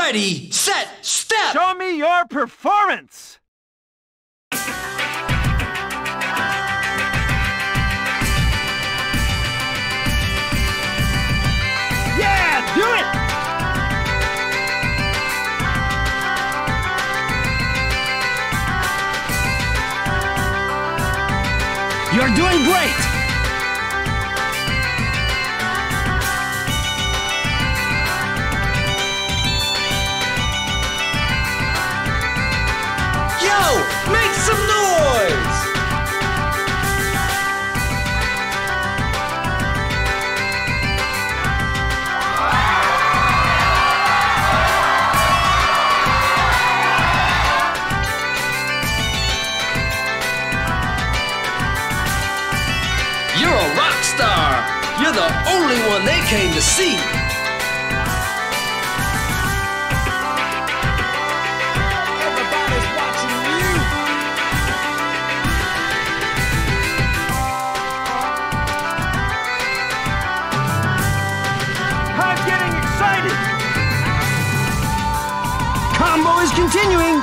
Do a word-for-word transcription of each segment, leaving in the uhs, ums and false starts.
Ready, set, step! Show me your performance! Yeah, do it! You're doing great! Make some noise! You're a rock star! You're the only one they came to see! Combo is continuing.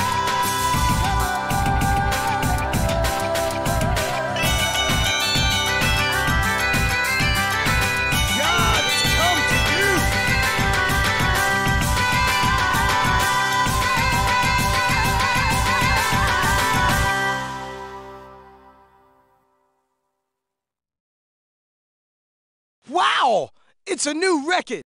God, it's come to you. Wow! It's a new record.